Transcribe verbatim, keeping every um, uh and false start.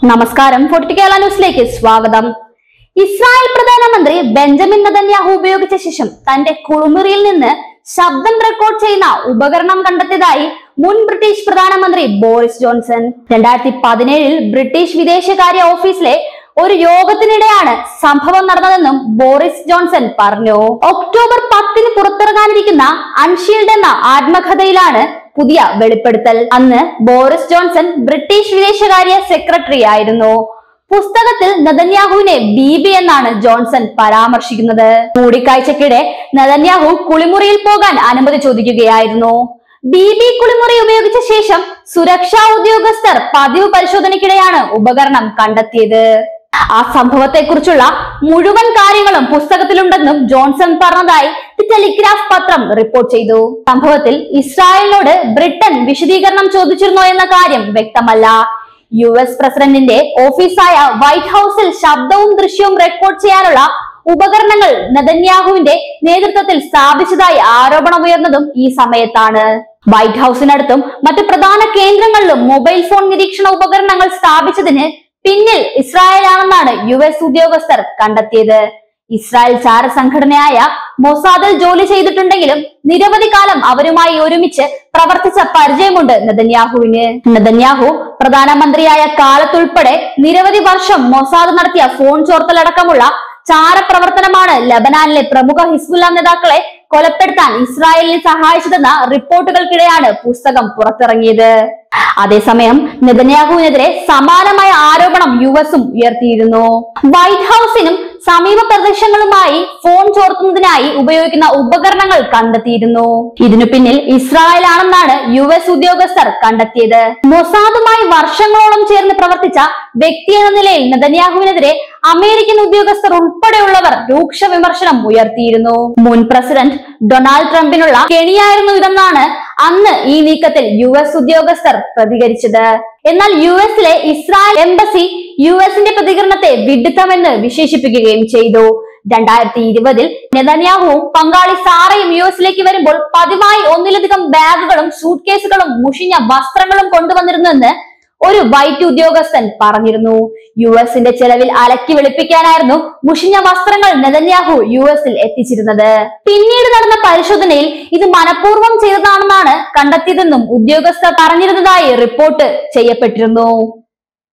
നമസ്കാരം. ഫോർട്ടി കേരള ന്യൂസിലേക്ക് സ്വാഗതം. ഇസ്രായേൽ പ്രധാനമന്ത്രി ബെഞ്ചമിൻ നെതന്യാഹു ഉപയോഗിച്ച ശേഷം തന്റെ കുളിമുറിയിൽ നിന്ന് ശബ്ദം റെക്കോർഡ് ചെയ്യുന്ന ഉപകരണം കണ്ടെത്തിയതായി മുൻ ബ്രിട്ടീഷ് പ്രധാനമന്ത്രി ബോറിസ് ജോൺസൺ. രണ്ടായിരത്തി പതിനേഴിൽ ബ്രിട്ടീഷ് വിദേശകാര്യ ഓഫീസിലെ ഒരു യോഗത്തിനിടെയാണ് സംഭവം നടന്നതെന്നും ബോറിസ് ജോൺസൺ പറഞ്ഞു. ഒക്ടോബർ പത്തിന് പുറത്തിറങ്ങാനിരിക്കുന്ന അൺഷീൽഡ് എന്ന ആത്മകഥയിലാണ് പുതിയ വെളിപ്പെടുത്തൽ. അന്ന് ബോറിസ് ജോൺസൺ ബ്രിട്ടീഷ് വിദേശകാര്യ സെക്രട്ടറി ആയിരുന്നു. പുസ്തകത്തിൽ നെതന്യാഹുവിനെ ബീബി എന്നാണ് ജോൺസൺ പരാമർശിക്കുന്നത്. കൂടിക്കാഴ്ചക്കിടെ നെതന്യാഹു കുളിമുറിയിൽ പോകാൻ അനുമതി ചോദിക്കുകയായിരുന്നു. ബീബി കുളിമുറി ഉപയോഗിച്ച ശേഷം സുരക്ഷാ ഉദ്യോഗസ്ഥർ പതിവ് പരിശോധനയ്ക്കിടെയാണ് ഉപകരണം കണ്ടെത്തിയത്. ആ സംഭവത്തെ കുറിച്ചുള്ള മുഴുവൻ കാര്യങ്ങളും പുസ്തകത്തിലുണ്ടെന്നും ജോൺസൺ പറഞ്ഞതായി ദി ടെലിഗ്രാഫ് പത്രം റിപ്പോർട്ട് ചെയ്തു. സംഭവത്തിൽ ഇസ്രായേലിനോട് ബ്രിട്ടൻ വിശദീകരണം ചോദിച്ചിരുന്നോ എന്ന കാര്യം വ്യക്തമല്ല. യു എസ് പ്രസിഡന്റിന്റെ ഓഫീസായ വൈറ്റ് ഹൌസിൽ ശബ്ദവും ദൃശ്യവും റെക്കോർഡ് ചെയ്യാനുള്ള ഉപകരണങ്ങൾ നെതന്യാഹുവിന്റെ നേതൃത്വത്തിൽ സ്ഥാപിച്ചതായി ആരോപണമുയർന്നതും ഈ സമയത്താണ്. വൈറ്റ് ഹൌസിനടുത്തും മറ്റ് പ്രധാന കേന്ദ്രങ്ങളിലും മൊബൈൽ ഫോൺ നിരീക്ഷണ ഉപകരണങ്ങൾ സ്ഥാപിച്ചതിന് പിന്നിൽ ഇസ്രായേലാണെന്നാണ് യു എസ് ഉദ്യോഗസ്ഥർ കണ്ടെത്തിയത്. ഇസ്രായേൽ ചാര സംഘടനയായ മൊസാദിൽ ജോലി ചെയ്തിട്ടുണ്ടെങ്കിലും നിരവധി കാലം അവരുമായി ഒരുമിച്ച് പ്രവർത്തിച്ച പരിചയമുണ്ട് നെതന്യാഹുവിന്. നെതന്യാഹു പ്രധാനമന്ത്രിയായ കാലത്തുൾപ്പെടെ നിരവധി വർഷം മൊസാദ് നടത്തിയ ഫോൺ ചോർത്തലടക്കമുള്ള ചാരപ്രവർത്തനമാണ് ലബനാനിലെ പ്രമുഖ ഹിസ്ബുല്ല നേതാക്കളെ കൊലപ്പെടുത്താൻ ഇസ്രായേലിനെ സഹായിച്ചതെന്ന റിപ്പോർട്ടുകൾക്കിടെയാണ് പുസ്തകം പുറത്തിറങ്ങിയത്. അതേസമയം നെതന്യാഹുവിനെതിരെ സമാനമായ ആരോപണം യു എസും ഉയർത്തിയിരുന്നു. വൈറ്റ് ഹൌസിനും സമീപ പ്രദേശങ്ങളുമായി ഫോൺ ചോർത്തുന്നതിനായി ഉപയോഗിക്കുന്ന ഉപകരണങ്ങൾ കണ്ടെത്തിയിരുന്നു. ഇതിനു പിന്നിൽ ഇസ്രായേൽ ആണെന്നാണ് യു എസ് ഉദ്യോഗസ്ഥർ കണ്ടെത്തിയത്. മൊസാദുമായി വർഷങ്ങളോളം ചേർന്ന് പ്രവർത്തിച്ച വ്യക്തി എന്ന നിലയിൽ നെതന്യാഹുവിനെതിരെ അമേരിക്കൻ ഉദ്യോഗസ്ഥർ ഉൾപ്പെടെയുള്ളവർ രൂക്ഷ വിമർശനം ഉയർത്തിയിരുന്നു. മുൻ പ്രസിഡന്റ് ഡൊണാൾഡ് ട്രംപിനുള്ള കെണിയായിരുന്നു ഇതെന്നാണ് അന്ന് ഈ നീക്കത്തിൽ യു എസ് ഉദ്യോഗസ്ഥർ പ്രതികരിച്ചത്. എന്നാൽ യു എസിലെ ഇസ്രായേൽ എംബസി യു എസിന്റെ പ്രതികരണത്തെ വിഡ്ഢിത്തമെന്ന് വിശേഷിപ്പിക്കുകയും ചെയ്തു. രണ്ടായിരത്തി ഇരുപതിൽ നെതന്യാഹുവും പങ്കാളി സാറയും യു എസിലേക്ക് വരുമ്പോൾ പതിവായി ഒന്നിലധികം ബാഗുകളും സൂട്ട് കേസുകളും മുഷിഞ്ഞ വസ്ത്രങ്ങളും കൊണ്ടുവന്നിരുന്നുവെന്ന് ഒരു വൈറ്റ് ഉദ്യോഗസ്ഥൻ പറഞ്ഞിരുന്നു. യു എസിന്റെ ചെലവിൽ അലക്കി വെളുപ്പിക്കാനായിരുന്നു മുഷിഞ്ഞ വസ്ത്രങ്ങൾ നെതന്യാഹു യു എസിൽ എത്തിച്ചിരുന്നത്. പിന്നീട് നടന്ന പരിശോധനയിൽ ഇത് മനഃപൂർവ്വം ചെയ്തതാണെന്നാണ് കണ്ടെത്തിയതെന്നും ഉദ്യോഗസ്ഥർ പറഞ്ഞിരുന്നതായി റിപ്പോർട്ട് ചെയ്യപ്പെട്ടിരുന്നു.